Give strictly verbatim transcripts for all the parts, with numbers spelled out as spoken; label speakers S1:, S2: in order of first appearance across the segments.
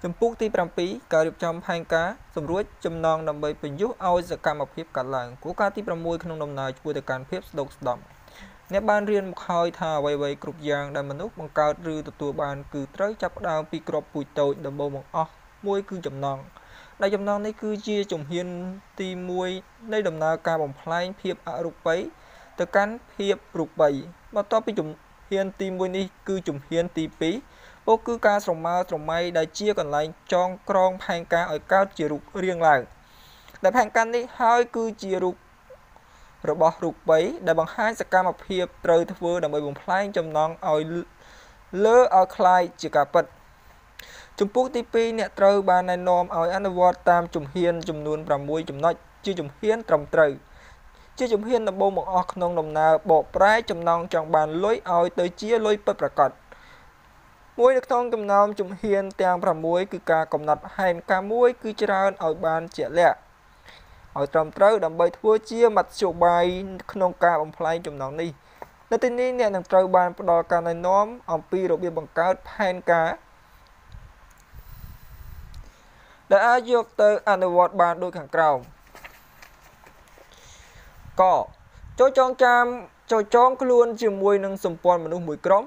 S1: Chấm phúc tí pram pí, cả điệp trong hành cá, sầm ruột, chấm non nằm bầy bình giúp ao giờ cam hợp hiệp cả làng, của cá tí pram môi không nằm nài vui từ càn phép độc đậm. Nét ban riêng một hơi thà vầy vầy cục giang đại manúc bằng cao rư từ tua bàn cứ tới chắp đào pi crop bụi tội đầm bầu bằng óc môi cứ chấm non. Đại chấm non này cứ chia chủng hiên ti môi đây đầm na ca bằng phai hiệp ở rục bấy, từ cán hiệp rục bầy, mà to pi chủng hiên ti môi này cứ chủng hiên ti pí. Ô cứ ca sòng ma sòng may đại chia còn lại trong krong phanh ca ở cao chia rục riêng lại. Đại phanh can đi hai cứ chia rục rồi bỏ rục bấy đại bằng hai sẽ cam một hiệp trời thưa vừa đầm bầy bằng phai trong non ở lỡ ở khai chỉ cả bật. Trung Quốc tí pi nè trời ba này nom ở Anwar tam chủng hiên chủng nuôn và môi chủng nói chưa chủng hiên trồng trời. Chưa chủng hiên là bông một ọc nông đồng nào bộ trái chủng non trong bàn lối ở tới chia lối bật ra cọt. Môi được thông cầm nông chủng hiên tàng và môi cứ ca cầm nặt hành ca môi cứ tràn ở bàn trẻ lẹ. Ở trong trời đầm bầy thua chia mặt sổ bài nông ca bằng phai chủng nông đi. Nơi tin ní nè nâng trời bàn đo ca này nóm ông pi đồ biên bằng cao hành ca. Đã dược tới Anwar bàn đôi khẳng cầu. Có cho chong cham cho chong luôn chỉ mùi nâng sầm pon mà nung mùi crom.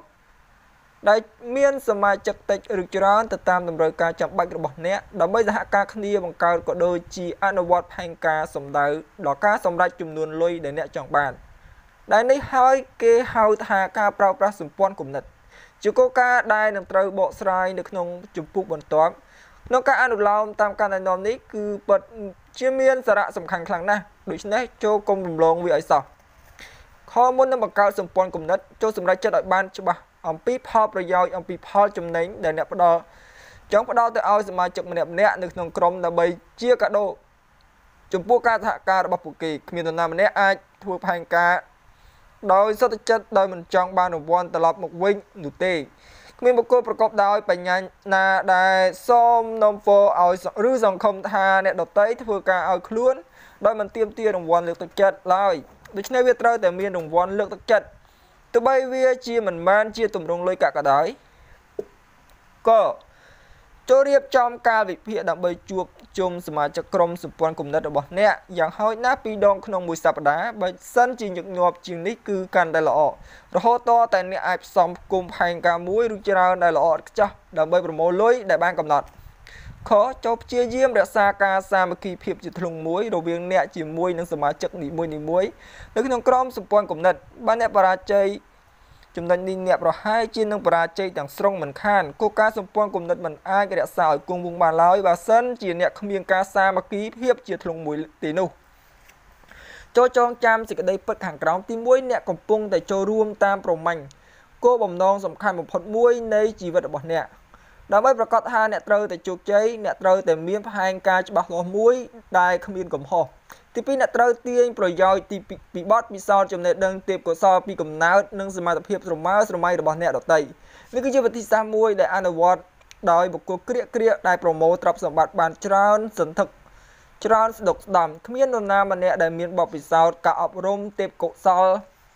S1: Đại miên sầm mai chặt tịch được tràn từ tam tầm rồi ca chậm bạchរបស់អ្នកដើម្បីសហការគ្នាបង្កើតក៏ដូចជាអនុវត្តផែនការសម្ដៅដល់ការសម្រេចចំនួនលុយដែលអ្នកចង់បានដែលនេះហើយគេហៅថាការប្រើប្រាស់សម្ព័ន្ធគំនិតជាគោលការណ៍ដែលនឹងត្រូវបកស្រាយនៅក្នុងជំពូកបន្ទាប់ក្នុងការអនុលោមតាមការណែនាំនេះគឺពិតជាមានសារៈសំខាន់ខ្លាំងណាស់ដូច្នេះចូលកុំរំលងវាឲ្យសោះខមុននឹងបង្កើតសម្ព័ន្ធគំនិតចូលសម្រេចចិត្តឲ្យបានច្បាស់អំពីផលប្រយោជន៍អំពីផលចំណេញដែលអ្នកផ្ដល់ចង់ផ្ដល់ទៅឲ្យសមាជិកម្នាក់ម្នាក់នៅក្នុងក្រុមដើម្បីជាកាដូចំពោះការសហការរបស់ពួកគេគ្មាននរណាម្នាក់អាចធ្វើផែនការដោយសុទ្ធចិត្តដោយមិនចង់បានរង្វាន់ត្រឡប់មកវិញនោះទេគ្មានបុគ្គលប្រកបដោយបញ្ញាណាដែលសូមនាំពោឲ្យឬសង្ឃឹមថាអ្នកដតីធ្វើការឲ្យខ្លួនដោយមិនទាមទាររង្វាន់លើកទឹកចិត្តឡើយដូច្នេះវាត្រូវតែមានរង្វាន់លើកទឹកចិត្តទោះបីវាជាមិនមែនជាទម្រង់លុយកាក់ក៏ដោយក៏ចូលរៀបចំការវិភាគដើម្បីជួបជុំសមាជិកក្រុមសម្ព័ន្ធគំនិតរបស់អ្នកយ៉ាងហោចណាស់ពីរដងក្នុងមួយសប្តាហ៍បើសិនជាញឹកញាប់ជាងនេះគឺកាន់តែល្អរហូតតតែអ្នកអាចផ្សំគុំផែនការមួយឬច្រើនដែលល្អឥតខ្ចោះដើម្បីប្រមូលលុយដែលបានកំណត់ខចូលព្យាយាមរក្សាការសាមគ្គីភាពជាធ្លុងមួយរវាងអ្នកជាមួយនឹងសមាជិកនីមួយៗនៅក្នុងក្រុមសម្ព័ន្ធគំនិតបើអ្នកបរាជ័យចំណុចនេះអ្នកប្រហែលជានឹងបរាជ័យទាំងស្រុងមិនខានគោលការណ៍សម្ព័ន្ធគំនិតមិនអាចរក្សាឲ្យគង់វង្សបានឡើយបើសិនជាអ្នកគ្មានការសាមគ្គីភាពជាធ្លុងមួយទេនោះចូលចងចាំសេចក្តីពិតខាងក្រោមទីមួយអ្នកកំពុងតែចូលរួមតាមប្រមាញ់គោលបំណងសំខាន់បំផុតមួយនៃជីវិតរបស់អ្នកដើម្បីប្រកាសថាអ្នកត្រូវតែជោគជ័យអ្នកត្រូវតែមានផែនការច្បាស់លាស់មួយដែលគ្មានកំហុសទីពីរអ្នកត្រូវទាញប្រយោជន៍ទីពីបទពិសោធន៍ចំណេះដឹងទេពកោសល្យពីកំណើតនិងសមត្ថភាពស្រមើស្រមៃរបស់អ្នកដទៃនេះគឺជាវិធីសាស្ត្រមួយដែលអនុវត្តដោយបុគ្គលក្រៀកក្រៀកដែលប្រមូលទ្រព្យសម្បត្តិបានច្រើនសន្ធឹកច្រើនស្ដុកស្ដំគ្មាននរណាម្នាក់ដែលមានបទពិសោធន៍ការអប់រំទេពកោសល្យ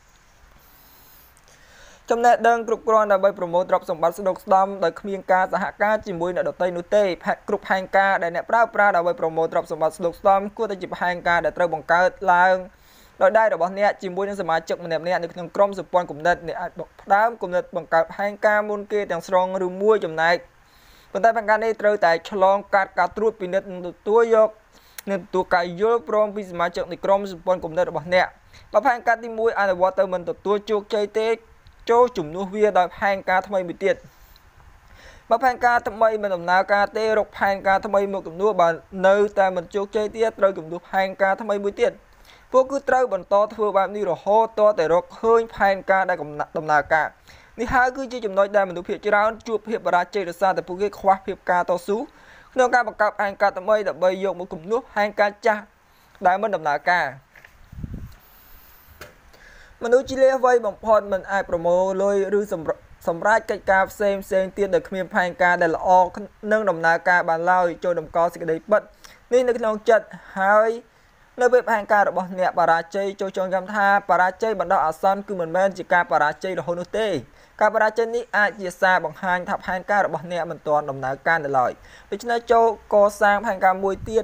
S1: ចំណេះដឹងគ្រប់គ្រាន់ដើម្បីប្រមូលទ្រព្យសម្បត្តិស្ដុកស្ដំដោយគ្មានការសហការជាមួយអ្នកដទៃនោះទេផែនគ្រប់ផែនការដែលអ្នកប្រើប្រាស់ដើម្បីប្រមូលទ្រព្យសម្បត្តិស្ដុកស្ដំគួរតែជាផែនការដែលត្រូវបង្កើតឡើងដោយដៃរបស់អ្នកជាមួយនឹងសមាជិកម្នាក់ៗនៅក្នុងក្រុមសម្ព័ន្ធគំនិតអ្នកអាចផ្ដើមគំនិតបង្កើតផែនការមុនគេទាំងស្រុងឬមួយចំណែកប៉ុន្តែផែនការនេះត្រូវតែឆ្លងកាត់ការត្រួតពិនិត្យនិងទទួលយកនិងទទួលការយល់ព្រមពីសមាជិកនៃក្រុមសម្ព័ន្ធគំនិតរបស់អ្នកបើផែនការទីមួយអនុវត្តទៅមិនទទួលជោគជ័យទេចូលជំនួសវាដោយផែនការថ្មីមួយទៀតបើផែនការថ្មីមិនដំណើរការទេរកផែនការថ្មីមកជំនួសបើនៅតែមិនជោគជ័យទៀតត្រូវជំនួសផែនការថ្មីមួយទៀតពួកគឺត្រូវបន្តធ្វើបែបនេះរហូតតតែរកឃើញផែនការដែលដំណើរការនេះហើយគឺជាចំណុចដែលមនុស្សភាគច្រើនជួបភាពបរាជ័យដោយសារតែពួកគេខ្វះភាពការតស៊ូក្នុងការបង្កើតផែនការថ្មីដើម្បីយកមកជំនួសផែនការចាស់ដែលមិនដំណើរការមនុស្សជាលាវ័យបំផុតមិនអាចប្រមូលលុយឬសម្រាប់កិច្ចការផ្សេងផ្សេងទៀតដោយគ្មានផែនការដែលល្អនិងដំណើរការបានឡើយចូលតម្កល់សេចក្តីពិតនេះនៅក្នុងចិត្តហើយនៅពេលផែនការរបស់អ្នកបរាជ័យចូលចងចាំថាបរាជ័យបណ្ដោះអាសន្នគឺមិនមែនជាការបរាជ័យរហូតនោះទេការបរាជ័យនេះអាចជាសារបង្ហាញថាផែនការរបស់អ្នកមិនទាន់ដំណើរការនៅឡើយដូច្នេះចូលកសាងផែនការមួយទៀត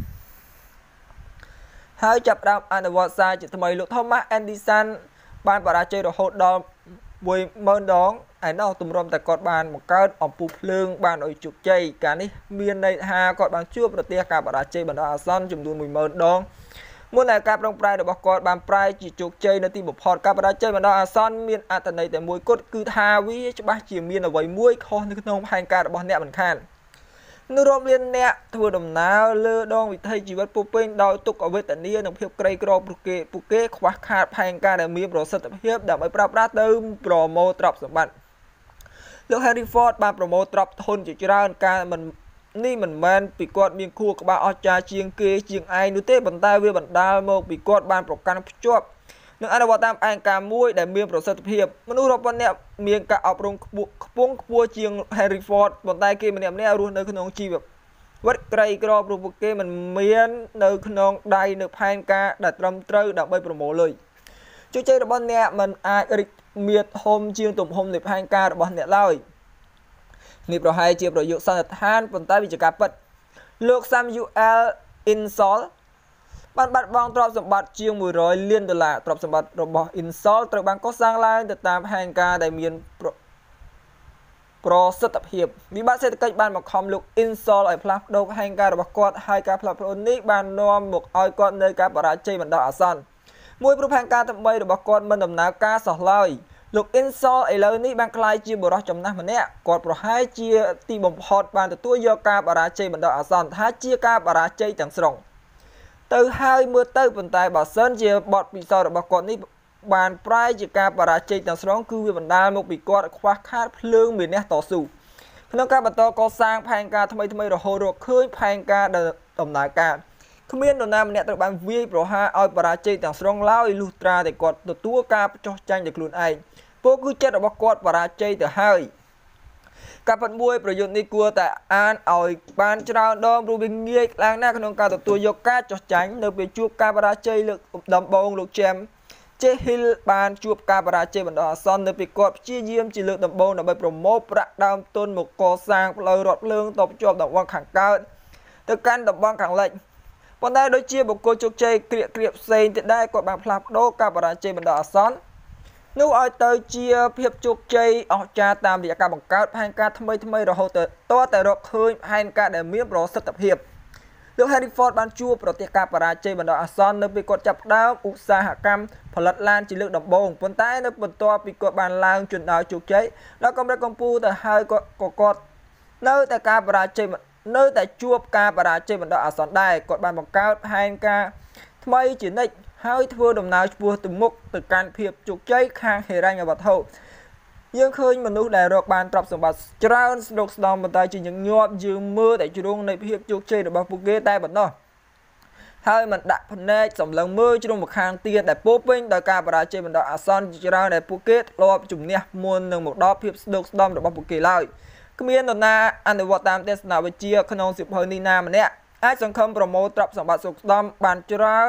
S1: ហើយចាប់ផ្ដើមអនុវត្តសារជាថ្មីលោក Thomas Edison បានបរាជ័យរហូតដល់ មួយម៉ឺន ដងឯណោះទម្រាំតែគាត់បានបង្កើតអំពូលភ្លើងបានឲ្យជោគជ័យការនេះមានន័យថាគាត់បានជួបប្រទះការបរាជ័យបណ្ដោះអាសន្នចំនួន មួយម៉ឺន ដងមុនដែលការប្រឹងប្រែងរបស់គាត់បានប្រែជាជោគជ័យនៅទីបំផុតការបរាជ័យបណ្ដោះអាសន្នមានអត្ថន័យតែមួយគត់គឺថាវាច្បាស់ជាមានអ្វីមួយខុសនៅក្នុងផែនការរបស់អ្នកមិនខាននៅរាប់លានអ្នកធ្វើដំណើរលើដងវិថីជីវិតពោពេញដោយទុក្ខអវេទនានិងភាពក្រីក្រព្រោះគេពួកគេខ្វះខាតផែនការដែលមានប្រសិទ្ធភាពដើម្បីប្រើប្រាស់ទៅប្រមូលទ្រព្យសម្បត្តិលោក Henry Ford បានប្រមូលទ្រព្យធនជាច្រើនការមិននេះមិនមែនពីគាត់មានខួរក្បាលអស្ចារ្យជាងគេជាងឯងនោះទេប៉ុន្តែវាបណ្ដាលមកពីគាត់បានប្រកាន់ភ្ជាប់នឹងអនុវត្តតាមផែនការមួយដែលមានប្រសិទ្ធភាពមនុស្សរាប់ពាន់នាក់មានការអប់រំខ្ពស់ខ្ពង់ខ្ពស់ជាង Henry Ford ប៉ុន្តែគេម្នាក់ម្នាក់រស់នៅក្នុងជីវវត្តក្រីក្រព្រោះពួកគេមិនមាននៅក្នុងដៃនៅផែនការដែលត្រឹមត្រូវដើម្បីប្រមូលលុយជោគជ័យរបស់អ្នកមិនអាចរីកមាឌធំជាងទំហំនៃផែនការរបស់អ្នកឡើយនេះប្រហែលជាប្រយោគសន្និដ្ឋានប៉ុន្តែវាជាការពិតលោក Samuel Insull បានបាត់បង់ទ្រព្យសម្បត្តិជាងមួយរយលានដុល្លារទ្រព្យសម្បត្តិរបស់ Insull ត្រូវបានកសាងឡើងទៅតាមផែនការដែលមានប្រប្រសិទ្ធភាពវិបត្តិសេដ្ឋកិច្ចបានបង្ខំលោក Insull ឲ្យផ្លាស់ប្ដូរផែនការរបស់គាត់ហើយការផ្លាស់ប្ដូរនេះបាននាំមកឲ្យគាត់នៅការបរាជ័យបណ្ដោះអាសន្នមួយព្រោះផែនការថ្មីរបស់គាត់មិនដំណើរការសោះឡើយលោក Insull ឥឡូវនេះបានក្លាយជាបុរសចំណាស់ម្នាក់គាត់ប្រហែលជាទីបំផុតបានទទួលយកការបរាជ័យបណ្ដោះអាសន្នថាជាការបរាជ័យទាំងស្រុងទៅហើយមើលទៅប៉ុន្តែបើសិនជាបទពិសោធន៍របស់គាត់នេះបានប្រែជាការបរាជ័យទាំងស្រុងគឺវាបណ្ដាលមកពីគាត់ខ្វះខាតភ្លើងមានះតស៊ូក្នុងការបន្តកសាងផែនការថ្មីថ្មីរហូតរកឃើញផែនការដែលដំណើរការគ្មាននរណាម្នាក់ត្រូវបានវាយប្រហារឲ្យបរាជ័យទាំងស្រុងឡើយលុះត្រាតែគាត់ទទួលការចោះចាញ់ដោយខ្លួនឯងពួកគឺចិត្តរបស់គាត់បរាជ័យទៅហើយការប៉ັດមួយប្រយុទ្ធនេះគួរតែអានឲ្យបានច្រើនដងព្រោះវាងាយខ្លាំងណាស់ក្នុងការទទួលយកការចោះចាញ់នៅពេលជួបការបរាជ័យលើកដំបូងលោក James Jehill បានជួបការបរាជ័យបណ្ដោះអាសន្ននៅពេលគាត់ព្យាយាមជាលើកដំបូងដើម្បីប្រមូលប្រាក់ដើមទុនមកកសាងផ្លូវរថភ្លើងតភ្ជាប់តំបន់ខាងកើតទៅកាន់តំបន់ខាងលិចប៉ុន្តែដូចជាបុគ្គលជោគជ័យក្រៀកក្រៀកផ្សេងទៀតដែរគាត់បានផ្លាស់ប្ដូរការបរាជ័យបណ្ដោះអាសន្ននោះឲ្យទៅជាភាពជោគជ័យអស្ចារ្យតាមរយៈការបង្កើតផែនការថ្មីថ្មីរហូតទៅតតែរកឃើញផែនការដែលមានប្រសិទ្ធភាពលោក Henry Ford បានជួបប្រទះការបរាជ័យបណ្ដោះអាសន្ននៅពេលគាត់ចាប់ផ្ដើមឧស្សាហកម្មផលិតឡានជាលើកដំបូងប៉ុន្តែនៅបន្ទាប់ពីគាត់បានឡើងជណ្ដើរជោគជ័យដល់កម្រិតកម្ពស់ទៅហើយគាត់ក៏គាត់នៅតែការបរាជ័យនៅតែជួបការបរាជ័យបណ្ដោះអាសន្នដែរគាត់បានបង្កើតផែនការថ្មីជានិច្ចហើយធ្វើដំណើរឆ្ពោះទៅមុខទៅកាន់ភាពជោគជ័យខាងហិរញ្ញវត្ថុយើងឃើញមនុស្សដែលរកបានទ្រព្យសម្បត្តិច្រើនស្ដុកស្ដម្ភប៉ុន្តែជាញឹកញាប់យើងមើលតែជ្រុងនៃភាពជោគជ័យរបស់ពួកគេតែប៉ុណ្ណោះហើយมันដាក់ភ្នែកសម្លឹងមើលជ្រុងម្ខាងទៀតដែលពោពេញដោយការបរាជ័យបណ្ដោះអាសន្នជាច្រើនដែលពួកគេធ្លាប់ជំនះមុននឹងមកដល់ភាពស្ដុកស្ដម្ភរបស់ពួកគេឡើយគ្មាននរណាអនុវត្តតាមទស្សនវិជ្ជាក្នុងសៀវភៅនេះណាម្នាក់អាចសង្ឃឹមប្រមូលទ្រព្យសម្បត្តិសុខស្ដម្ភបានច្រើន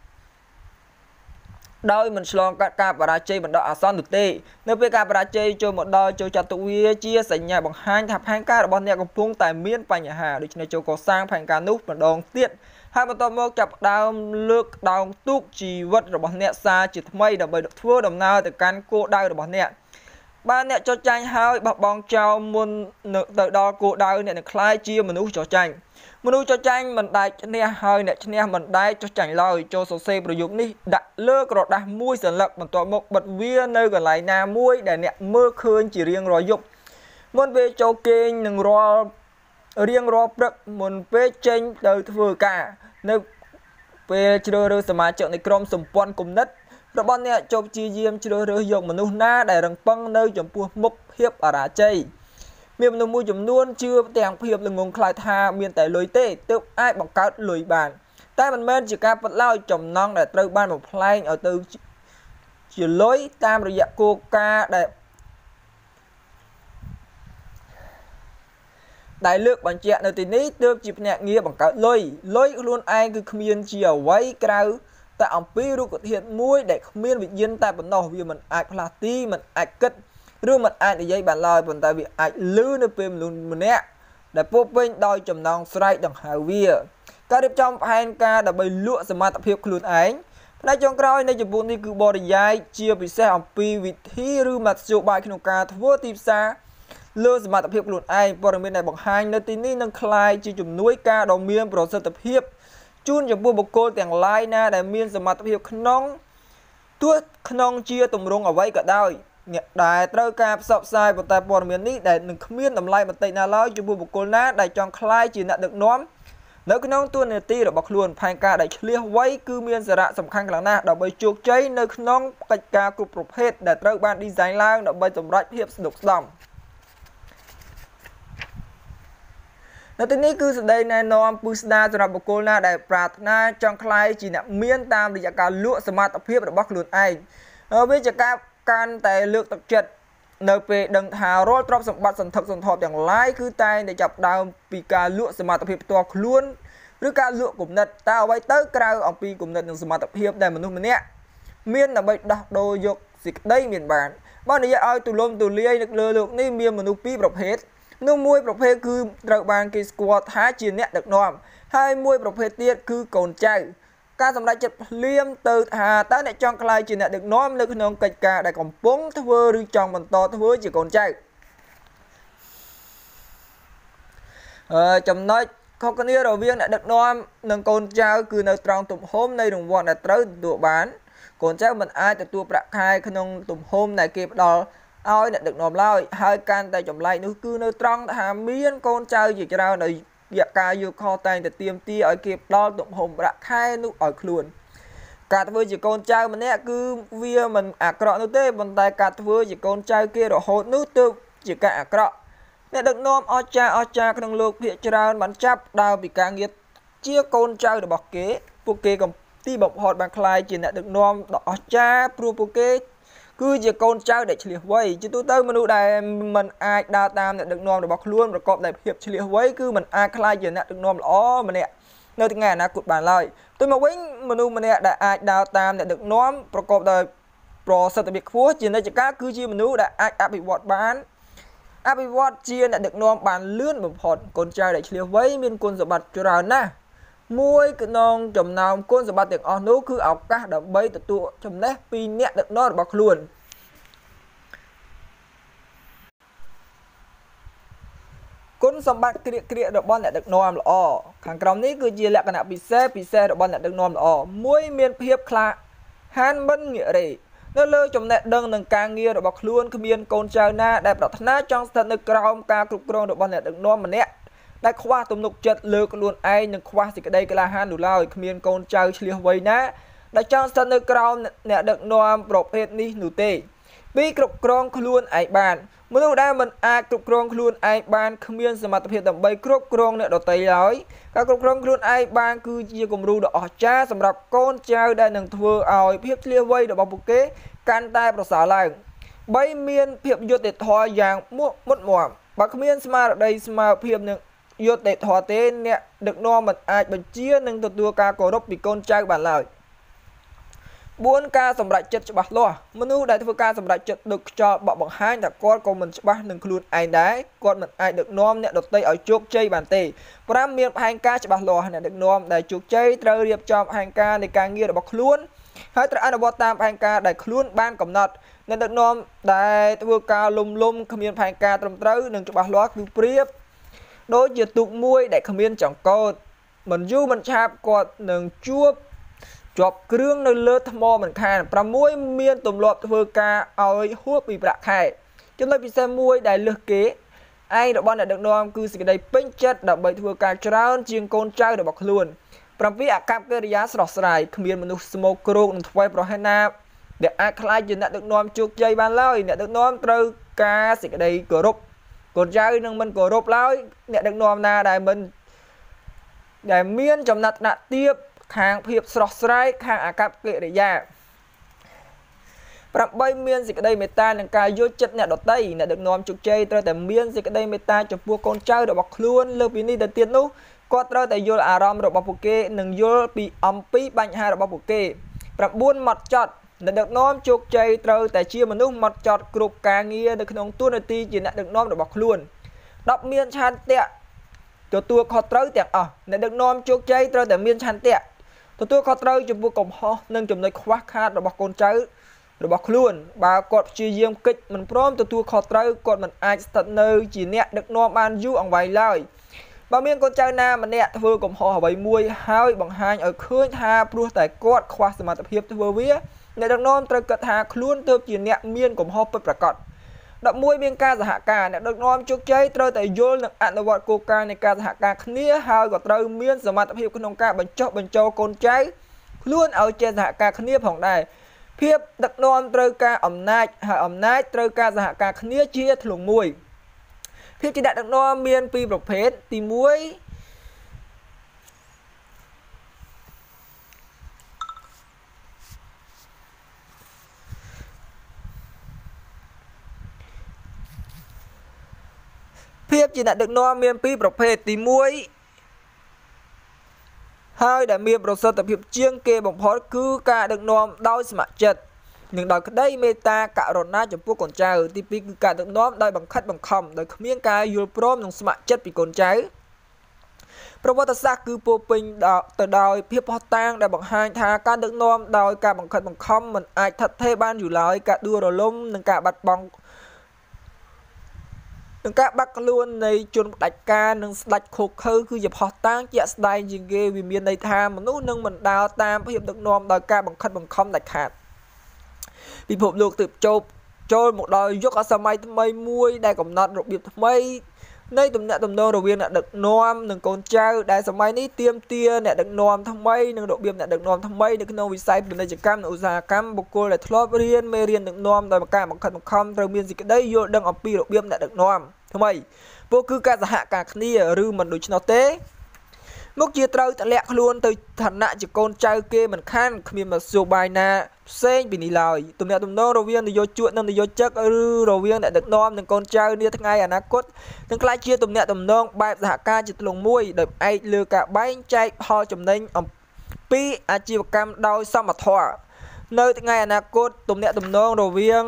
S1: ដោយមិនឆ្លងកាត់ការបរាជ័យបណ្ដោះអាសន្ននោះទេនៅពេលការបរាជ័យចូលមកដល់ចូលចាត់ទុកវាជាសញ្ញាបង្ហាញថាផែនការរបស់អ្នកកំពុងតែមានបញ្ហាដូច្នេះចូលកសាងផែនការនោះម្ដងទៀតហើយបន្តមកចាប់ផ្ដើមលើកដោងទូកជីវិតរបស់អ្នកសារជាថ្មីដើម្បីធ្វើដំណើរទៅកាន់គោលដៅរបស់អ្នកបានអ្នកចោះចាញ់ហើយបោះបង់ចោលមុនទៅដល់គោលដៅអ្នកនឹងក្លាយជាមនុស្សចោះចាញ់មនុស្សចោះចាញ់មិនដែលឈ្នះហើយអ្នកឈ្នះមិនដែលចោះចាញ់ឡើយចូលសរសេរប្រយោគនេះដាក់លើក្រដាសមួយសន្លឹកបន្ទាប់មកបិទវានៅកន្លែងណាមួយដែលអ្នកមើលឃើញជារៀងរាល់យប់មុនពេលចូលគេងនឹងរាល់រៀងរាល់ព្រឹកមុនពេលចេញទៅធ្វើការនៅពេលជ្រើសរើសសមាជិកនៃក្រុមសម្ព័ន្ធគំនិតរបស់អ្នកចូលព្យាយាមជ្រើសរើសយកមនុស្សណាដែលរឹងប៉ឹងនៅចំពោះមុខភាពអរាជ័យមានមនុស្សមួយចំនួនជឿទាំងភាពល្ងងខ្លាចថាមានតែលុយទេទើបអាចបង្កើតលុយបានតែមិនមែនជាការពិតឡើយចំណងដែលត្រូវបានបំផ្លែងឲ្យទៅជាលុយតាមរយៈគោលការណ៍ដែលដែលលើកបញ្ជាក់នៅទីនេះទើបជាភ្នាក់ងារបង្កើតលុយលុយខ្លួនឯងគឺគ្មានជាអ្វីក្រៅតែអំពីរូបធាតុមួយដែលគ្មានវិញ្ញាណតែប៉ុណ្ណោះវាមិនអាចផ្លាស់ទីមិនអាចគិតឬមិនអាចនិយាយបានឡើយប៉ុន្តែវាអាចលឺនៅពេលមនុស្សម្នាក់ដែលពោពេញដោយចំណងស្រែកដង្ហៅវាការរៀបចំផែនការដើម្បីលក់សមត្ថភាពខ្លួនឯងផ្នែកចុងក្រោយនៃចម្ពោះនេះគឺបរិយាយជាពិសេសអំពីវិធីឬមធ្យោបាយក្នុងការធ្វើទីផ្សារលើសមត្ថភាពខ្លួនឯងព័ត៌មានដែលបង្ហាញនៅទីនេះនឹងคล้ายជាជំនួយការដ៏មានប្រសិទ្ធភាពជូនចំពោះបុគ្គលទាំងឡាយណាដែលមានសមត្ថភាពក្នុងទោះក្នុងជាទម្រង់អ្វីក៏ដោយអ្នកដែលត្រូវការផ្សព្វផ្សាយប៉ុន្តែព័ត៌មាននេះដែលនឹងគ្មានតម្លៃបន្តិចណាឡើយចំពោះបុគ្គលណាដែលចង់คล้ายជាអ្នកដឹកនាំនៅក្នុងតួនាទីរបស់ខ្លួនផែនការដែលឆ្លៀសវៃគឺមានសារៈសំខាន់ខ្លាំងណាស់ដើម្បីជោគជ័យនៅក្នុងកិច្ចការគ្រប់ប្រភេទដែលត្រូវបាន design ឡើងដើម្បីសម្រេចភាពស្តុកស្តម្ភនៅទីនេះគឺសម្ដីណែនាំពឹស្ដារសម្រាប់បុគ្គលណាដែលប្រាថ្នាចង់ក្លាយជាអ្នកមានតាមរយៈការលក់សមត្ថភាពរបស់ខ្លួនឯងវាជាការកាន់តែលើកទឹកចិត្តនៅពេលដឹងថារាល់ទ្រព្យសម្បត្តិសន្ធឹកសន្ធាប់ទាំងឡាយគឺតែងតែចាប់ដើមពីការលក់សមត្ថភាពផ្ទាល់ខ្លួនឬការលក់គំនិតតើអ្វីទៅក្រៅអំពីគំនិតនិងសមត្ថភាពដែលមនុស្សម្នាក់មានដើម្បីដោះដូរយកសេចក្តីមានបានបើនិយាយឲ្យទូលំទូលាយនៅលើលោកនេះមានមនុស្សពីរប្រភេទនោះមួយប្រភេទគឺត្រូវបានគេស្គាល់ថាជាអ្នកដឹកនាំហើយមួយប្រភេទទៀតគឺកូនចៅការសម្រេចចិត្តភ្លាមទៅថាតើអ្នកចង់ក្លាយជាអ្នកដឹកនាំនៅក្នុងកិច្ចការដែលកំពុងធ្វើឬចង់បន្តធ្វើជាកូនចៅអឺចំណុចខុសគ្នារវាងអ្នកដឹកនាំនិងកូនចៅគឺនៅត្រង់ទំហំនៃរង្វាន់ដែលត្រូវទទួលបានកូនចៅមិនអាចទទួលប្រាក់ខែក្នុងទំហំដែលគេផ្ដល់ឲ្យអ្នកដឹកនាំឡើយហើយកាន់តែចម្លែកនោះគឺនៅត្រង់ថាមានកូនចៅជាច្រើនដោយការយកខុសតែងតែទៀមទាឲ្យគេផ្ដល់ទំហំប្រាក់ខែនោះឲ្យខ្លួនការធ្វើជាកូនចៅម្នាក់គឺវាមិនអាក្រក់នោះទេប៉ុន្តែការធ្វើជាកូនចៅគេរហូតនោះទើបជាការអាក្រក់អ្នកដឹកនាំអស្ចារ្យអស្ចារ្យក្នុងលោកភាគច្រើនបានចាប់ដើមពីការងារជាកូនចៅរបស់គេពួកគេកំទីបំផុតបានក្លាយជាអ្នកដឹកនាំដ៏អស្ចារ្យព្រោះពួកគេគឺជាកូនចៅដែលឆ្លៀសវៃជាទូទៅមនុស្សដែលមិនអាចដើរតាមអ្នកដឹកនាំរបស់ខ្លួនប្រកបដោយភាពឆ្លៀសវៃគឺមិនអាចក្លាយជាអ្នកដឹកនាំល្អម្នាក់នៅថ្ងៃអនាគតបានឡើយទៅមកវិញមនុស្សម្នាក់ដែលអាចដើរតាមអ្នកដឹកនាំប្រកបដោយប្រសិទ្ធភាពខ្ពស់ជានិច្ចកាលគឺជាមនុស្សដែលអាចអភិវឌ្ឍបានអភិវឌ្ឍជាអ្នកដឹកនាំបានលឿនបំផុតកូនចៅដែលឆ្លៀសវៃមានគុណសម្បត្តិច្រើនណាស់មួយក្នុងចំណោមគុណសម្បត្តិទាំងអស់នោះគឺឱកាសដើម្បីទទួលចំណេះពីអ្នកដឹកនាំរបស់ខ្លួនគុណសម្បត្តិក្រៀកក្រៀករបស់អ្នកដឹកនាំល្អខាងក្រោមនេះគឺជាលក្ខណៈពិសេសពិសេសរបស់អ្នកដឹកនាំល្អមួយមានភាពក្លាហានមិនងាករេនៅលើចំណេះដឹងនិងការងាររបស់ខ្លួនគ្មានកូនចៅណាដែលប្រាថ្នាចង់ស្ថិតនៅក្រោមការគ្រប់គ្រងរបស់អ្នកដឹកនាំម្នាក់ដែលខ្វះទំនុកចិត្តលើខ្លួនឯងនិងខ្វះសេចក្តីក្លាហាននោះឡើយគ្មានកូនចៅឆ្លៀសវៃណាដែលចង់ស្ថិតនៅក្រោមអ្នកដឹកនាំប្រភេទនេះនោះទេពីគ្រប់គ្រងខ្លួនឯងបានមនុស្សដែលមិនអាចគ្រប់គ្រងខ្លួនឯងបានគ្មានសមត្ថភាពដើម្បីគ្រប់គ្រងអ្នកដទៃឡើយការគ្រប់គ្រងខ្លួនឯងបានគឺជាគំរូដ៏អស្ចារ្យសម្រាប់កូនចៅដែលនឹងធ្វើឲ្យភាពឆ្លៀសវៃរបស់ពួកគេកាន់តែប្រសើរឡើងបីមានភាពយុត្តិធម៌យ៉ាងមុតមាំបើគ្មានស្មារតីស្មើភាពនឹងយុត្តិធម៌ទេអ្នកដឹកនាំមិនអាចបញ្ជានិងទទួលការគោរពពីកូនចៅបានឡើយបួនការសម្រេចចិត្តច្បាស់លាស់មនុស្សដែលធ្វើការសម្រេចចិត្តដូចខ្យល់បក់បង្ហាញថាគាត់ក៏មិនច្បាស់នឹងខ្លួនឯងដែរគាត់មិនអាចដឹកនាំអ្នកដទៃឲ្យជោគជ័យបានទេប្រាំមានផែនការច្បាស់លាស់អ្នកដឹកនាំដែលជោគជ័យត្រូវរៀបចំផែនការនៃការងាររបស់ខ្លួនហើយត្រូវអនុវត្តតាមផែនការដែលខ្លួនបានកំណត់អ្នកដឹកនាំដែលធ្វើការលំលំគ្មានផែនការត្រឹមត្រូវនិងច្បាស់លាស់គឺប្រៀបដូចជាទូកមួយដែលគ្មានចង្កូតមិនយូរមិនឆាប់គាត់នឹងជួបជាប់គ្រឿងនៅលើថ្មមិនខានប្រាំមួយមានទម្លាប់ធ្វើការឲ្យហួសពីប្រាក់ខែចំណុចពិសេសមួយដែលលើសគេឯងរបស់អ្នកដឹកនាំគឺសេចក្តីពេញចិត្តដើម្បីធ្វើការច្រើនជាងកូនចៅរបស់ខ្លួនប្រាំពីអកប្បកិរិយាស្រស់ស្រាយគ្មានមនុស្សស្មោកគ្រោកនឹងធ្វើប្រហែលណាដែលអាចខ្លាចជាអ្នកដឹកនាំជោគជ័យបានឡើយអ្នកដឹកនាំត្រូវការសេចក្តីគោរពកូនចៅនឹងមិនគោរពឡើយអ្នកដឹកនាំណាដែលមិនដែលមានចំណាត់ថ្នាក់ទាបខាងភាពស្រស់ស្រាយខាងអកប្បកិរិយាប្រាំបីមានសេចក្តីមេត្តានិងការយល់ចិត្តអ្នកដទៃអ្នកដឹកនាំជោគជ័យត្រូវតែមានសេចក្តីមេត្តាចំពោះកូនចៅរបស់ខ្លួនលើពីនេះទៅទៀតនោះគាត់ត្រូវតែយល់អារម្មណ៍របស់ពួកគេនិងយល់ពីអំពីបញ្ហារបស់ពួកគេប្រាំបួនម៉ត់ចត់អ្នកដឹកនាំជោគជ័យត្រូវតែជាមនុស្សម៉ត់ចត់គ្រប់ការងារនៅក្នុងតួនាទីជាអ្នកដឹកនាំរបស់ខ្លួនដប់មានឆន្ទៈទទួលខុសត្រូវទាំងអស់អ្នកដឹកនាំជោគជ័យត្រូវតែមានឆន្ទៈទទួលខុសត្រូវចំពោះកំហុសនិងចំណុចខ្វះខាតរបស់កូនចៅរបស់ខ្លួនបើគាត់ព្យាយាមកិច្ចមិនព្រមទទួលខុសត្រូវគាត់មិនអាចស្ថិតនៅជាអ្នកដឹកនាំបានយូរអង្វែងឡើយបើមានកូនចៅណាម្នាក់ធ្វើកំហុសអ្វីមួយហើយបង្ហាញឲ្យឃើញថាព្រោះតែគាត់ខ្វះសមត្ថភាពធ្វើវាអ្នកដឹកនាំត្រូវគិតថាខ្លួនទើបជាអ្នកមានកំហុសពិតប្រាកដដប់មួយមានការសហការអ្នកដឹកនាំជោគជ័យត្រូវតែយល់និងអនុវត្តគោលការណ៍នៃការសហការគ្នាហើយក៏ត្រូវមានសមត្ថភាពក្នុងការបញ្ចុះបញ្ចូលកូនចៅខ្លួនឲ្យចេះសហការគ្នាផងដែរភាពដឹកនាំត្រូវការអំណាចហើយអំណាចត្រូវការសហការគ្នាជាធ្លុងមួយភាពជាអ្នកដឹកនាំមានពីរប្រភេទទីមួយភាពជាអ្នកដឹកនាំមានពីរប្រភេទទីមួយហើយដែលមានប្រសិទ្ធភាពជាងគេបំផុតគឺការដឹកនាំដោយស្ម័គ្រចិត្តនិងដោយក្តីមេត្តាករុណាចំពោះកូនចៅទីពីរគឺការដឹកនាំដោយបង្ខិតបង្ខំដោយគ្មានការយល់ព្រមនិងស្ម័គ្រចិត្តពីកូនចៅប្រវត្តិសាស្ត្រគឺពោរពេញទៅដោយភាពផុសតាងដែលបង្ហាញថាការដឹកនាំដោយការបង្ខិតបង្ខំមិនអាចថិតថេរបានយូរឡើយការដួលរលំនិងការបាត់បង់នឹងការបាត់ខ្លួននៃជនផ្ដាច់ការនិងស្ដាច់ខូខើគឺជាផុសតាងជាក់ស្ដែងជាងគេវាមានន័យថាមនុស្សនឹងមិនដើរតាមភាពដឹកនាំដោយការបង្ខិតបង្ខំដាច់ខាតពិភពលោកទើបចូលចូលមកដល់យុគសម័យថ្មីមួយដែលកំណត់របៀបថ្មីនៃទំនាក់ទំនងរវាងអ្នកដឹកនាំនិងកូនចៅដែលសម័យនេះទាមទារអ្នកដឹកនាំថ្មីនិងរបៀបអ្នកដឹកនាំថ្មីនៅក្នុងវិស័យពាណិជ្ជកម្មនិងឧស្សាហកម្មបុគ្គលដែលធ្លាប់រៀនមេរៀនដឹកនាំដោយការបង្ខិតបង្ខំត្រូវមានសេចក្តីយល់ដឹងអំពីរបៀបអ្នកដឹកនាំថ្មីពួកគឺការសហការគ្នាឬមិនដូច្នោះទេមុខជាត្រូវតម្លាក់ខ្លួនទៅឋានៈជាកូនចៅគេមិនខានគ្មានមធ្យោបាយណាផ្សេងពីនេះឡើយទំនាក់ទំនងរវាងនយោជកនិងនយោជិកឬរវាងអ្នកដឹកនាំនិងកូនចៅនាថ្ងៃអនាគតនឹងក្លាយជាទំនាក់ទំនងបែបសហការជាធ្លុងមួយដោយផ្អែកលើការបែងចែកផលចំណេញអំពីអាជីវកម្មដោយសមធម៌នៅថ្ងៃអនាគតទំនាក់ទំនងរវាង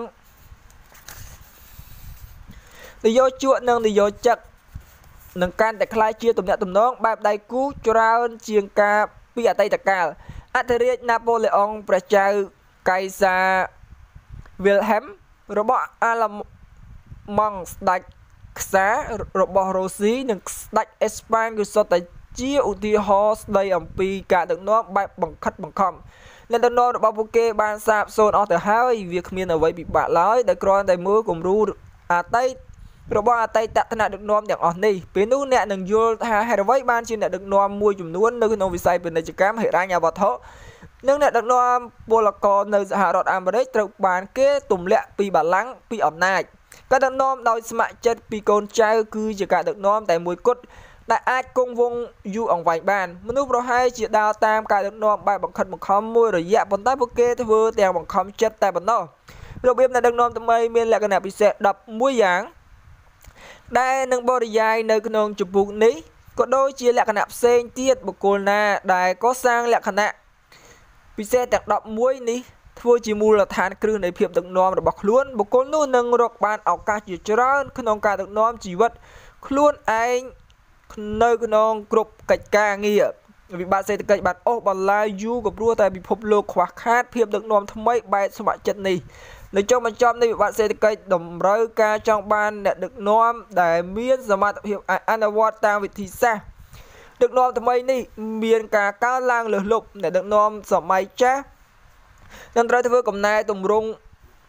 S1: នយោជកនិងនយោជិកនឹងកាន់តែក្លាយជាទំនាក់ទំនងបែបដៃគូច្រើនជាងការពីអតីតកាលអធិរាជណាប៉ូឡេអុងព្រះចៅកៃសាវីលហែមរបស់អាឡម៉ង់ស្ដេចខ្សារបស់រុស្ស៊ីនិងស្ដេចអេស្ប៉ាញគឺសុទ្ធតែជាឧទាហរណ៍ស្ដីអំពីការដឹកនាំបែបបង្ខិតបង្ខំអ្នកដឹកនាំរបស់ពួកគេបានសាបសូន្យអស់ទៅហើយវាគ្មានអ្វីពិបាកឡើយដែលគ្រាន់តែមើលគំរូអតីតរបស់អតីតថ្នាក់ដឹកនាំទាំងអស់នេះពេលនោះអ្នកនឹងយល់ថាហេតុអ្វីបានជាអ្នកដឹកនាំមួយចំនួននៅក្នុងវិស័យពាណិជ្ជកម្មហិរញ្ញវត្ថុនិងអ្នកដឹកនាំពលករនៅសហរដ្ឋអាមេរិកត្រូវបានគេទម្លាក់ពីបល្ល័ង្កពីអំណាចការដឹកនាំដោយស្ម័គ្រចិត្តពីកូនចៅគឺជាការដឹកនាំតែមួយគត់ដែលអាចគង់វង្សយូរអង្វែងបានមនុស្សប្រហែលជាដើរតាមការដឹកនាំបែបបង្ខិតបង្ខំមួយរយៈប៉ុន្តែពួកគេធ្វើទាំងបង្ខំចិត្តតែប៉ុណ្ណោះរបៀបអ្នកដឹកនាំថ្មីមានលក្ខណៈពិសេសដប់មួយយ៉ាងដែលនឹងបរិយាយនៅក្នុងជំពូកនេះក៏ដូចជាលក្ខណៈផ្សេងទៀតបុគ្គលណាដែលកសាងលក្ខណៈពិសេសទាំងដប់មួយនេះធ្វើជាមូលដ្ឋានគ្រឹះនៃភាពដឹកនាំរបស់ខ្លួនបុគ្គលនោះនឹងរកបានឱកាសជាច្រើនក្នុងការដឹកនាំជីវិតខ្លួនឯងនៅក្នុងគ្រប់កិច្ចការងារវិបត្តិសេដ្ឋកិច្ចបានអូសបន្លាយយូរក៏ព្រោះតែពិភពលោកខ្វះខាតភាពដឹកនាំថ្មីបែបស្ម័គ្រចិត្តនេះនៅចុងបញ្ចប់នៃវិបត្តិសេដ្ឋកិច្ចតម្រូវការចង់បានអ្នកដឹកនាំដែលមានសមត្ថភាពអនុវត្តតាមវិធីសាស្ត្រដឹកនាំថ្មីនេះមានការកើនឡើងលើសលប់អ្នកដឹកនាំសម័យចាស់នឹងត្រូវធ្វើកំណែទម្រង់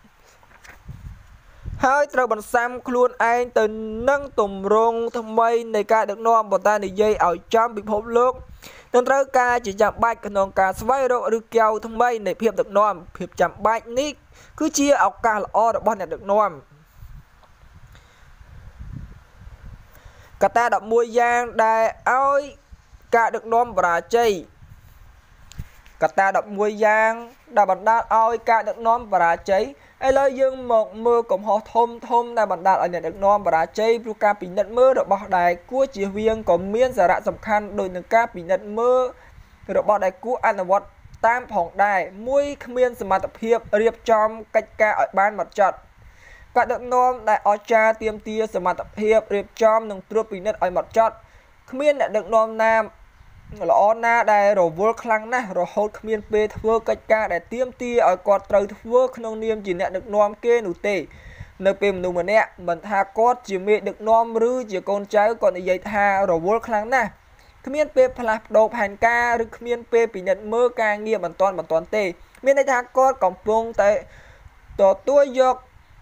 S1: ហើយត្រូវបន្សាំខ្លួនឯងទៅនឹងទម្រង់ថ្មីនៃការដឹកនាំប៉ុន្តែនិយាយឲ្យចំពិភពលោកនឹងត្រូវការជាចាំបាច់ក្នុងការស្វែងរកឬកែវថ្មីនៃភាពដឹកនាំភាពចាំបាច់នេះគឺជាឱកាសល្អរបស់អ្នកដឹកនាំកត្តាដប់មួយយ៉ាងដែលឲ្យការដឹកនាំបរាជ័យកត្តាដប់មួយយ៉ាងដែលបណ្ដាលឲ្យការដឹកនាំបរាជ័យឥឡូវយើងមកមើលកំហុសធំធំដែលបណ្ដាលឲ្យអ្នកដឹកនាំបរាជ័យព្រោះការពិនិត្យមើលរបស់ដែលគួរជៀសវាងក៏មានសារៈសំខាន់ដូចនឹងការពិនិត្យមើលរបស់ដែលគួរអនុវត្ត tam phòng đài mũi miên sầm mặt tập hiệp riệp trong cách ca ở ban mặt chặt cácដឹកនាំដែលអស្ចារ្យទៀមទាសមត្ថភាពរៀបចំនិងត្រួតពិនិត្យឲ្យម៉ត់ចត់គ្មានអ្នកដឹកនាំណាល្អណាដែលរវល់ខ្លាំងណាស់រហូតគ្មានពេលធ្វើកិច្ចការដែលទៀមទាឲ្យគាត់ត្រូវធ្វើក្នុងនាមជាអ្នកដឹកនាំគេនោះទេនៅពេលមនុស្សម្នាក់មិនថាគាត់ជាមេដឹកនាំឬជាកូនចៅគាត់និយាយថារវល់ខ្លាំងណាស់គ្មានពេលផ្លាស់ប្ដូរផែនការឬគ្មានពេលពិនិត្យមើលការងារបន្ទាន់បន្ទាន់ទេមានន័យថាគាត់កំពុងតែទទួលយក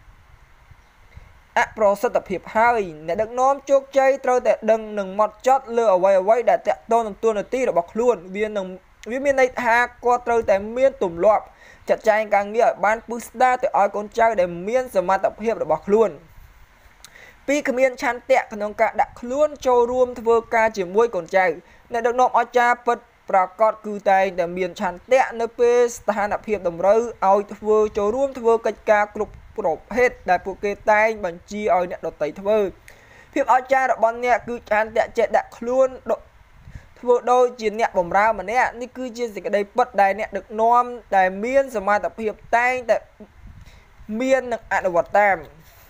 S1: អប្រសិទ្ធភាពហើយអ្នកដឹកនាំជោគជ័យត្រូវតែដឹងនិងម៉ត់ចត់លើអ្វីអ្វីដែលតាក់ទងនឹងតួនាទីរបស់ខ្លួនវានឹងវាមានន័យថាគាត់ត្រូវតែមានទម្លាប់ចាត់ចែងការងារឲ្យបានពឹស្ដារទៅឲ្យកូនចៅដែលមានសមត្ថភាពរបស់ខ្លួនពីគ្មានឆន្ទៈក្នុងការដាក់ខ្លួនចូលរួមធ្វើការជាមួយកូនចៅអ្នកដឹកនាំអស្ចារ្យពិតប្រកបគឺតែងតែមានឆន្ទៈនៅពេលស្ថានភាពតម្រូវឲ្យធ្វើចូលរួមធ្វើកិច្ចការគ្រប់ប្រភេទដែលពួកគេតែងបញ្ជាឲ្យអ្នកដទៃធ្វើភាពអស្ចារ្យរបស់អ្នកគឺឆន្ទៈចេះដាក់ខ្លួនធ្វើដូចជាអ្នកបម្រើម្នាក់នេះគឺជាសេចក្តីពិតដែលអ្នកដឹកនាំដែលមានសមត្ថភាពតែងតែមាននិងអនុវត្តតាម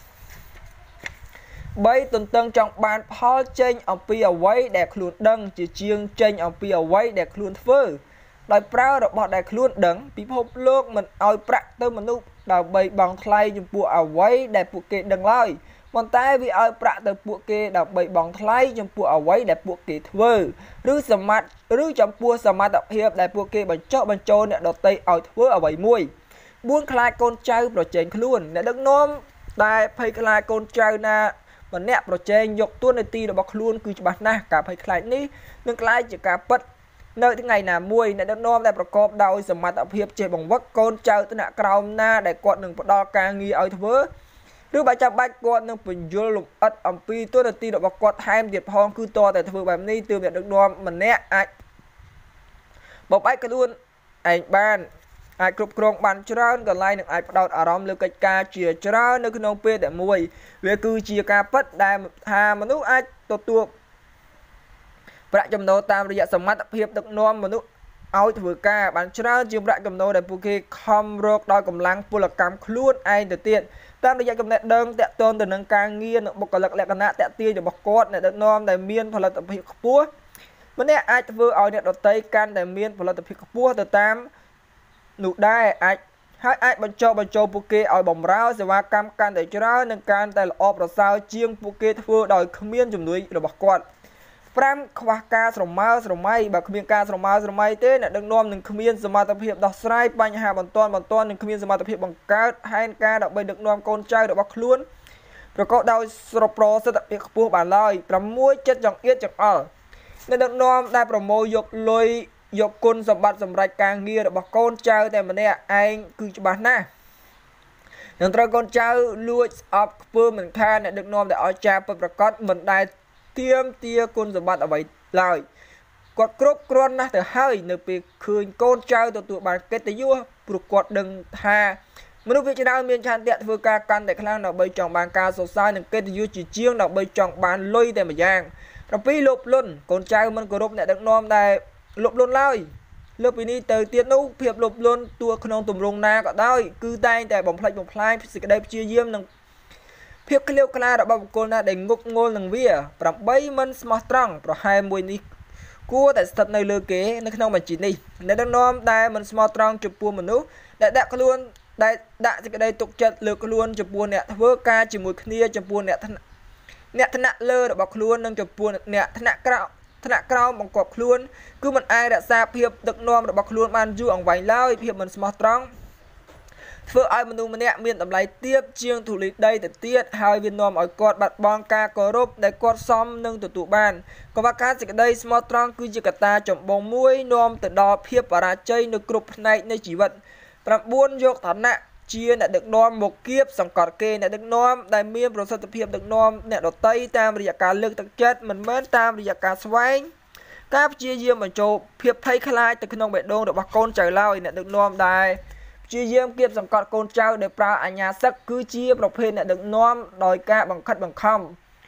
S1: បីទន្ទឹងចង់បានផលចេញអំពីអ្វីដែលខ្លួនដឹងជាជាងចេញអំពីអ្វីដែលខ្លួនធ្វើដោយប្រើរបស់ដែលខ្លួនដឹងពិភពលោកមិនឲ្យប្រាក់ទៅមនុស្សដើម្បីបង់ថ្លៃចំពោះអ្វីដែលពួកគេដឹងឡើយប៉ុន្តែវាឲ្យប្រាក់ទៅពួកគេដើម្បីបង់ថ្លៃចំពោះអ្វីដែលពួកគេធ្វើឬសមត្ថឬចំពោះសមត្ថភាពដែលពួកគេបញ្ចុះបញ្ចូលអ្នកដទៃឲ្យធ្វើអ្វីមួយបួនខ្លាចកូនចៅប្រជែងខ្លួនអ្នកដឹកនាំដែលភ័យខ្លាចកូនចៅណាម្នាក់ប្រជែងយកតួនាទីរបស់ខ្លួនគឺច្បាស់ណាស់ការភ័យខ្លាចនេះនឹងក្លាយជាការពិតនៅថ្ងៃណាមួយអ្នកដឹកនាំដែលប្រកបដោយសមត្ថភាពចេះបង្វឹកកូនចៅថ្នាក់ក្រោមណាដែលគាត់នឹងផ្ដល់ការងារឲ្យធ្វើឬបើចាំបាច់គាត់នឹងបញ្យល់លម្អិតអំពីតួនាទីរបស់គាត់ថែមទៀតផងគឺតតែធ្វើបែបនេះទើបអ្នកដឹកនាំម្នាក់អាចបបឯកខ្លួនឯងបានអាចគ្រប់គ្រងបានច្រើនកន្លែងនឹងអាចផ្ដោតអារម្មណ៍លើកិច្ចការជាច្រើននៅក្នុងពេលតែមួយវាគឺជាការពិតដែលថាមនុស្សអាចទទួលប្រាក់ចំណូលតាមរយៈសមត្ថភាពដឹកនាំមនុស្សឲ្យធ្វើការបានច្រើនជាងប្រាក់ចំណូលដែលពួកគេខំរកដោយកម្លាំងពលកម្មខ្លួនឯងទៅទៀតតាមរយៈចំណេះដឹងតាក់ទងទៅនឹងការងារនិងបុគ្គលិកលក្ខណៈតាក់ទាញរបស់គាត់អ្នកដឹកនាំដែលមានផលិតភាពខ្ពស់ម្នាក់អាចធ្វើឲ្យអ្នកដទៃកាន់តែមានផលិតភាពខ្ពស់ទៅតាមនោះដែរអាចហើយអាចបញ្ចុះបញ្ចូលពួកគេឲ្យបម្រើសេវាកម្មកាន់តែច្រើននិងកាន់តែល្អប្រសើរជាងពួកគេធ្វើដោយគ្មានជំនួយរបស់គាត់ប្រាំខ្វះការស្រមើស្រមៃបើគ្មានការស្រមើស្រមៃទេអ្នកដឹកនាំនឹងគ្មានសមត្ថភាពដោះស្រាយបញ្ហាបន្ទាន់បន្ទាន់នឹងគ្មានសមត្ថភាពបង្កើតផែនការដើម្បីដឹកនាំកូនចៅរបស់ខ្លួនប្រកបដោយស្រប្រសិទ្ធភាពខ្ពស់បានឡើយប្រាំមួយចិត្តចង្អៀតចង្អល់អ្នកដឹកនាំដែលប្រមូលយកលុយយកគុណសម្បត្តិសម្រាប់ការងាររបស់កូនចៅតែម្នាក់ឯងគឺច្បាស់ណាស់នឹងត្រូវកូនចៅលួចស្អប់ខ្ពើមមិនខានអ្នកដឹកនាំដែលអស្ចារ្យពិតប្រាកដមិនដែលទៀមទាគុណសម្បត្តិអ្វីឡើយគាត់គ្រប់គ្រាន់ណាស់ទៅហើយនៅពេលឃើញកូនចៅទទួលបានកិត្តិយសព្រោះគាត់ដឹងថាមនុស្សភាគច្រើនមានឆន្ទៈធ្វើការកាន់តែខ្លាំងដើម្បីចង់បានការសរសើរនិងកិត្តិយសជាជាងដើម្បីចង់បានលុយតែម្យ៉ាង៧លោភលន់កូនចៅមិនគោរពអ្នកដឹកនាំដែលលោភលន់ឡើយលើពីនេះទៅទៀតនោះភាពលោភលន់ទួក្នុងទម្រង់ណាក៏ដោយគឺតែងតែបំផ្លិចបំផ្លាញសេចក្តីព្យាយាមនិងភាពក្លៀវក្លារបស់បុគ្គលណាដែលងប់ងល់នឹងវាប្រាំបីមិនស្មោះត្រង់ប្រហែលមួយនេះគួរតែស្ថិតនៅលើគេនៅក្នុងបញ្ជីនេះអ្នកដឹកនាំដែលមិនស្មោះត្រង់ចំពោះមនុស្សដែលដាក់ខ្លួនដែលដាក់សេចក្តីទុកចិត្តលើខ្លួនចំពោះអ្នកធ្វើការជាមួយគ្នាចំពោះអ្នកអ្នកថ្នាក់លើរបស់ខ្លួននិងចំពោះអ្នកថ្នាក់ក្រោមថ្នាក់ក្រោមបង្គាប់ខ្លួនគឺមិនអាចរក្សាភាពដឹកនាំរបស់ខ្លួនបានយូរអង្វែងឡើយភាពមិនស្មោះត្រង់ធ្វើឲ្យមនុស្សម្នាក់មានតម្លៃទាបជាងធូលីដីទៅទៀតហើយវានាំឲ្យគាត់បាត់បង់ការគោរពដែលគាត់សមនឹងទទួលបានកង្វះខាតសេចក្តីស្មោះត្រង់គឺជាកត្តាចម្បងមួយនាំទៅដល់ភាពបរាជ័យនៅគ្រប់ផ្នែកនៃជីវិតប្រាំបួនយកឋានៈជាអ្នកដឹកនាំមកគៀបសង្កត់គេអ្នកដឹកនាំដែលមានប្រសិទ្ធភាពដឹកនាំអ្នកដទៃតាមរយៈការលើកទឹកចិត្តមិនមែនតាមរយៈការស្វែងការព្យាយាមបញ្ចូលភាពភ័យខ្លាចទៅក្នុងបេះដូងរបស់កូនចៅឡើយអ្នកដឹកនាំដែលព្យាយាមគៀបសង្កត់កូនចៅដោយប្រើអាជ្ញាសឹកគឺជាប្រភេទអ្នកដឹកនាំដោយការបង្ខិតបង្ខំ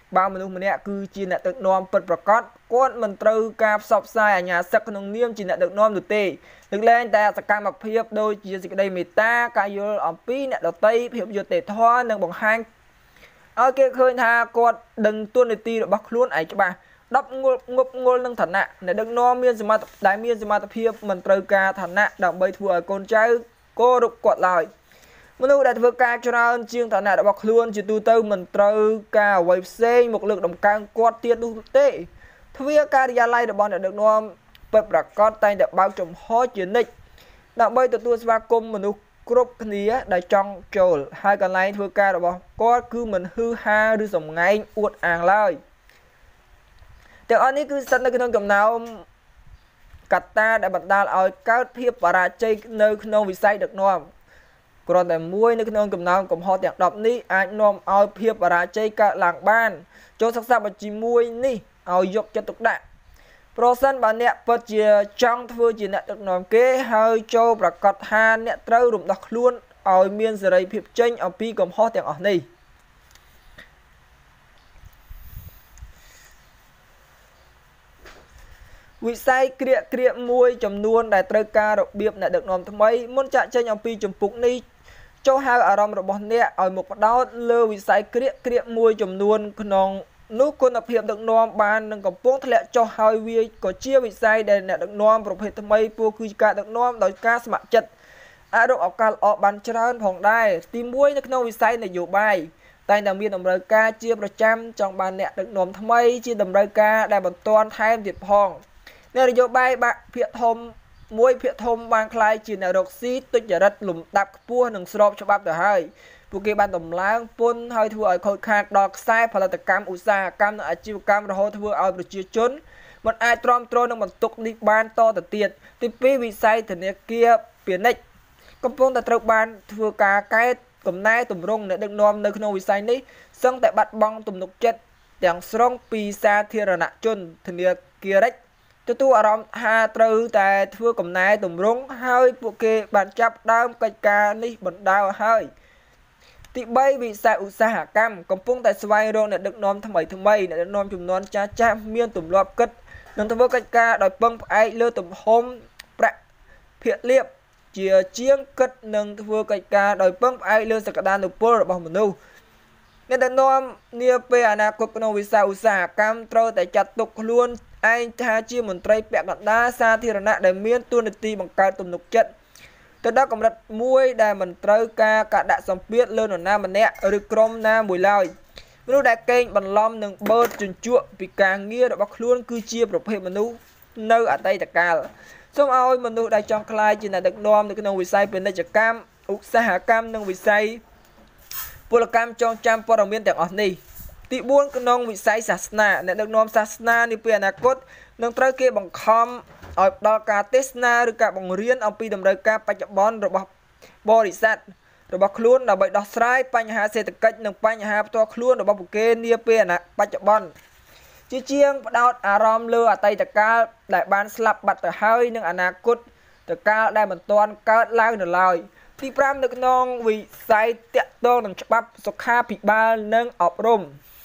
S1: bao mình mình nè cứ chỉ nè được nom bật bật cót con mình trừ cà sọc sai ở nhà sắc nông niêm chỉ nè được nom được tê được lên ta sẽ cam mặc phiệp đôi chỉ dịch đây mì ta cà vô ở pi nè đầu tây phiệp vô tê thoa nâng bằng hang ở kia khơi tha con đừng tuôn được ti được bắc luôn ấy cho bà đắp ngục ngục ngôn nâng thần nè nè được nom miên mà đại miên mà tập phiệp mình trừ cà thần nè đặng bay thua con trai cô đục quạt lại mình đã vừa ca cho ra chiêng thằng này đã bọc luôn chỉ tu tư mình trừ ca quay xe một lực đồng càng quạt tiền đủ tệ thưa ca đi lai được bọn đã được nom bật bạc con tay đã bao trùm hóa chuyển định đã bay từ tu spa cung mình group này đã trong trồi hai cái này thưa ca được bọn có cứ mình hư ha đưa dòng ngay uất àng lai từ anh ấy cứ sẵn cái nông cầm nào cắt ta đã bật đa ở các hiệp và ra chơi nơi nông vì say được nom còn tại muối nước nông cầm nào cầm họ tiệc đọc ní anh nom ao phiệp và ra chơi cả làng ban cho sắc sắc và chỉ muối ní ao dục cho tục đại prosen bà nè bật chia trong thưa chỉ nè được nom kế hơi cho và cọt ha nè trâu rụng đọc luôn ao miên giờ phiệp tranh ao pi cầm họ tiệc ở ní vị say kia kia muối chấm nuôn đại trâu ca đặc biệt nè được nom tham ấy muốn chạy chơi ao pi chấm phục ní cho hai ở trongរបស់អ្នកឲ្យមកបដោតលើវិស័យក្រៀកក្រៀកមួយចំនួនក្នុងនោះគុណភាពដឹកនាំបាននឹងកំពុងធ្លាក់ចុះហើយវាក៏ជាវិស័យដែលអ្នកដឹកនាំប្រភេទថ្មីពូគឺជាការដឹកនាំដោយការស្ម័គ្រចិត្តអាចរកឱកាសល្អបានច្រើនផងដែរទីមួយនៅក្នុងវិស័យនយោបាយតែតែមានតម្រូវការជាប្រចាំចង់បានអ្នកដឹកនាំថ្មីជាតម្រូវការដែលបន្ទាន់ថែមទៀតផងអ្នកនយោបាយបាក់ភាគធំមួយភាគធំបានខ្លាយជាអ្នករកស៊ីទុច្ចរិតលំដាប់ខ្ពស់និងស្របច្បាប់ទៅហើយពួកគេបានដំឡើងពន្ធហើយធ្វើឲ្យខូចខាតដល់ខ្សែផលិតកម្មឧស្សាហកម្មនិងអាជីវកម្មរហូតធ្វើឲ្យប្រជាជនមិនអាចទ្រាំទ្រនឹងបន្ទុកនេះបានតទៅទៀតទីពីរវិស័យធនាគារពាណិជ្ជកំពុងតែត្រូវបានធ្វើការកែកំណែតម្រង់អ្នកដឹកនាំនៅក្នុងវិស័យនេះសឹងតែបាត់បង់ទំនុកចិត្តទាំងស្រុងពីសាធារណជនធនាគារទទួលអារម្មណ៍ថាត្រូវតែធ្វើកំណែតម្រង់ហើយពួកគេបានចាប់ដើមកិច្ចការនេះបណ្ដាលហើយទីបីវិស័យឧស្សាហកម្មកំពុងតែស្វែងរកអ្នកដឹកនាំថ្មីថ្មីអ្នកដឹកនាំជំនាន់ចាស់ចាស់មានទម្លាប់គិតនិងធ្វើកិច្ចការដោយពឹងផ្អែកលើទំហំប្រាក់ភាគលាភជាជាងគិតនិងធ្វើកិច្ចការដោយពឹងផ្អែកលើសក្តានុពលរបស់មនុស្សអ្នកដឹកនាំនាពេលអនាគតក្នុងវិស័យឧស្សាហកម្មត្រូវតែចាត់ទុកខ្លួនឯងថាជាមន្ត្រីពាក់កណ្ដាលសាធារណៈដែលមានទួនាទីបង្កើតទំនុកចិត្តទៅដល់កម្រិតមួយដែលមិនត្រូវការការដាក់សម្ពាធលើនរណាម្នាក់ឬក្រុមណាមួយឡើយមនុស្សដែលកេងបន្លំនឹងបឺតជញ្ជក់ពីការងាររបស់ខ្លួនគឺជាប្រភេទមនុស្សនៅអតីតកាលសូមឲ្យមនុស្សដែលចង់ក្លាយជាអ្នកដឹកនាំនៅក្នុងវិស័យពាណិជ្ជកម្មឧស្សាហកម្មនិងវិស័យពលកម្មចងចាំព័ត៌មានទាំងអស់នេះទីបួនក្នុងវិស័យសាសនាអ្នកដឹកនាំសាសនានាពេលអនាគតនឹងត្រូវគេបង្ខំឲ្យដល់ការទេសនាឬការបង្រៀនអំពីតម្រូវការបច្ចុប្បន្នរបស់បរិស័ទរបស់ខ្លួនដើម្បីដោះស្រាយបញ្ហាសេដ្ឋកិច្ចនិងបញ្ហាផ្ទាល់ខ្លួនរបស់ពួកគេនាពេលបច្ចុប្បន្នជាជាងផ្ដោតអារម្មណ៍លើអតីតកាលដែលបានស្លាប់បាត់ទៅហើយនិងអនាគតទៅកាលដែលមិនទាន់កើតឡើងនៅឡើយទីប្រាំនៅក្នុងវិស័យតាក់ទងនឹងច្បាប់សុខាភិបាលនិងអប់រំ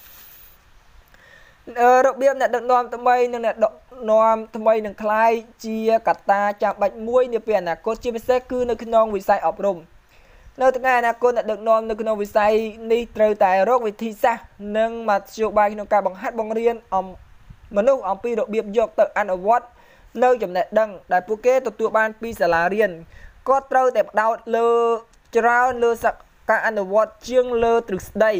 S1: របៀបអ្នកដឹកនាំថ្មីនិងអ្នកដឹកនាំថ្មីនឹងคล้ายជាកត្តាចាំបាច់មួយនាពេលអនាគតជាពិសេសគឺនៅក្នុងវិស័យអប់រំនៅថ្ងៃអនាគតអ្នកដឹកនាំនៅក្នុងវិស័យនេះត្រូវតែរកវិធីសាស្ត្រនិងមធ្យោបាយក្នុងការបង្ហាត់បង្រៀនអំមនុស្សអំពីរបៀបយកទៅអនុវត្តនៅចំណេះដឹងដែលពួកគេទទួលបានពីសាលារៀនក៏ត្រូវតែផ្ដោតលើច្រើនលើការអនុវត្តជាងលើទ្រឹស្ដី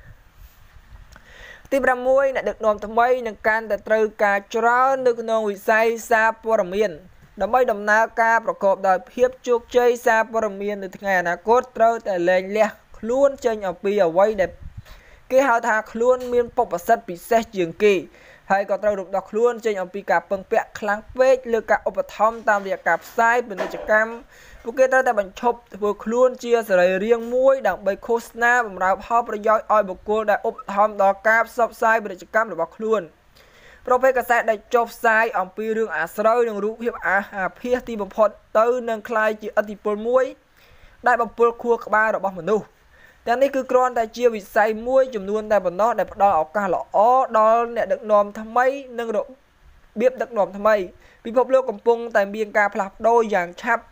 S1: ទីប្រាំមួយអ្នកដឹកនាំថ្មីនឹងកាន់តែត្រូវការច្រើននៅក្នុងវិស័យសារព័ត៌មានដើម្បីដំណើរការប្រកបដោយភាពជោគជ័យសារព័ត៌មាននៅថ្ងៃអនាគតត្រូវតែលែងលះខ្លួនចេញអំពីអ្វីដែលគេហៅថាខ្លួនមានពុបសិទ្ធពិសេសជាងគេហើយក៏ត្រូវរំដោះខ្លួនចេញអំពីការពឹងពាក់ខ្លាំងពេកលើការឧបត្ថម្ភតាមរយៈការផ្សាយពាណិជ្ជកម្មពួកគេត្រូវតែបញ្ឈប់ធ្វើខ្លួនជាសរីរាង្គមួយដើម្បីឃោសនាបម្រើផលប្រយោជន៍ឲ្យបុគ្គលដែលឧបត្ថម្ភដល់ការផ្សព្វផ្សាយពាណិជ្ជកម្មរបស់ខ្លួនប្រភេទកាសែតដែលចុះផ្សាយអំពីរឿងអាស្រូវនិងរូបភាពអាភាសទីបំផុតទៅនឹងคล้ายជាឥទ្ធិពលមួយដែលបំពុលខួរក្បាលរបស់មនុស្សទាំងនេះគឺគ្រាន់តែជាវិស័យមួយចំនួនតែប៉ុណ្ណោះដែលផ្ដល់ឱកាសល្អដល់អ្នកដឹកនាំថ្មីនិងរបៀបដឹកនាំថ្មីពិភពលោកកំពុងតែមានការផ្លាស់ប្ដូរយ៉ាងឆាប់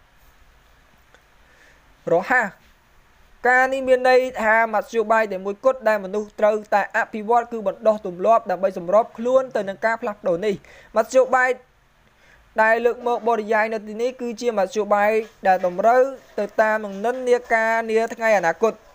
S1: រហ័សការនេះមានន័យថាមធ្យោបាយតែមួយគត់ដែលមនុស្សត្រូវតែអភិវឌ្ឍគឺបណ្ដុះទម្លាប់ដើម្បីសម្របខ្លួនទៅនឹងការផ្លាស់ប្ដូរនេះមធ្យោបាយដែលលើកមកបរិយាយនៅទីនេះគឺជាមធ្យោបាយដែលតម្រូវទៅតាមនឹងនិន្នាការនាថ្ងៃអនាគត